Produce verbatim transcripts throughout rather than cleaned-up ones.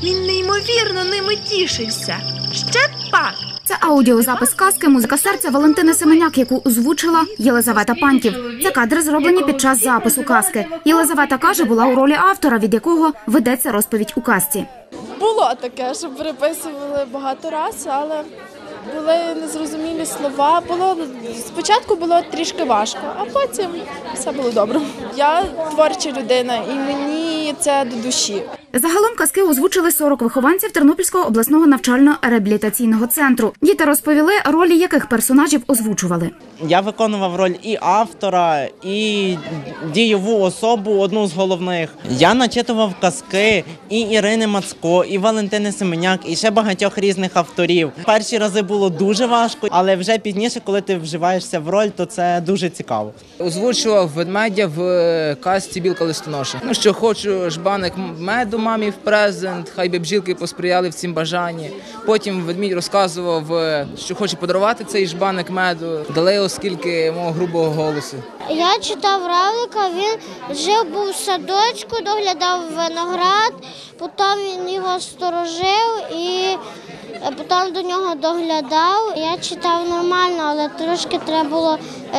Він неймовірно ними тішився. Ще пак. Це аудіозапис казки «Музика серця» Валентини Семеняк, яку озвучила Єлизавета Паньків. Це кадри зроблені під час запису казки. Єлизавета каже, була у ролі автора, від якого ведеться розповідь у казці. Було таке, що переписували багато разів, але були незрозумілі слова. Було, спочатку було трішки важко, а потім все було добре. Я творча людина і мені це до душі. Загалом казки озвучили сорок вихованців Тернопільського обласного навчально-реабілітаційного центру. Діти розповіли, ролі яких персонажів озвучували. Я виконував роль і автора, і дієву особу, одну з головних. Я начитував казки і Ірини Мацко, і Валентини Семеняк, і ще багатьох різних авторів. Перші рази було дуже важко, але вже пізніше, коли ти вживаєшся в роль, то це дуже цікаво. Озвучував ведмедя в казці «Білка листоноша». Ну, що хочу жбаник меду мамі в презент, хай би бджілки посприяли в цім бажанні. Потім ведмідь розказував, що хоче подарувати цей жбаник меду. Дали оскільки мого грубого голосу. Я читав равлика, він жив був в садочку, доглядав виноград, потім він його сторожив і потім до нього доглядав. Я читав нормально, але трошки треба було,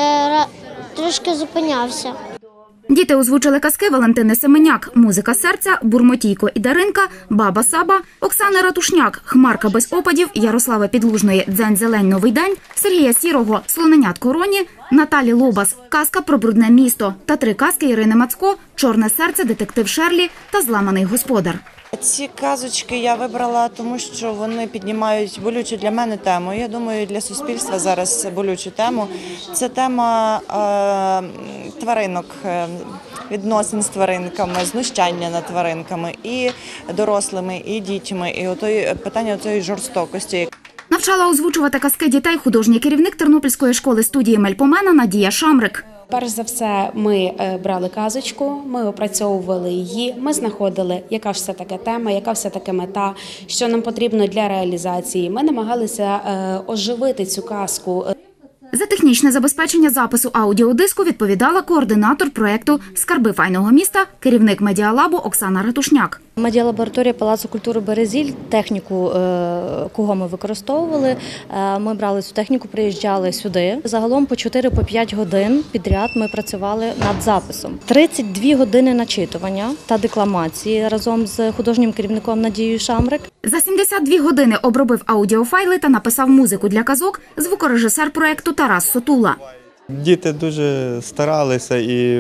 трошки зупинявся. Діти озвучили казки Валентини Семеняк, «Музика серця», Бурмотійко і Даринка, Баба Саба, Оксани Ратушняк, Хмарка без опадів, Ярослава Підлужної, Дзень зелень новий день, Сергія Сірого, Слоненятко Роні, Наталі Лобас, казка про брудне місто та три казки Ірини Мацко, Чорне серце, Детектив Шерлі та Зламаний господар. Ці казочки я вибрала, тому що вони піднімають болючу для мене тему. Я думаю, для суспільства зараз болючу тему. Це тема е, тваринок, відносин з тваринками, знущання над тваринками і дорослими, і дітьми, і отої, питання цієї жорстокості. Навчала озвучувати казки дітей художній керівник Тернопільської школи студії Мельпомена Надія Шамрик. Перш за все, ми брали казочку, ми опрацьовували її, ми знаходили, яка ж все-таки тема, яка все-таки мета, що нам потрібно для реалізації. Ми намагалися оживити цю казку. За технічне забезпечення запису аудіодиску відповідала координатор проєкту «Скарби файного міста», керівник медіалабу Оксана Ратушняк. Медіалабораторія Палацу культури «Березіль», техніку, кого ми використовували, ми брали цю техніку, приїжджали сюди. Загалом по чотири-по п'ять годин підряд ми працювали над записом. тридцять дві години начитування та декламації разом з художнім керівником Надією Шамрик. За сімдесят дві години обробив аудіофайли та написав музику для казок звукорежисер проєкту Тарас Сотула. Діти дуже старалися і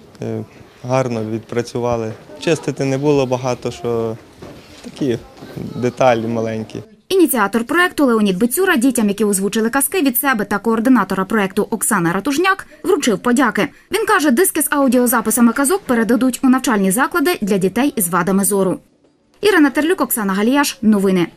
гарно відпрацювали. Чистити не було багато, що такі деталі маленькі. Ініціатор проєкту Леонід Бицюра дітям, які озвучили казки від себе, та координатора проєкту Оксана Ратушняк вручив подяки. Він каже, диски з аудіозаписами казок передадуть у навчальні заклади для дітей із вадами зору. Ірина Терлюк, Оксана Галіяш. Новини.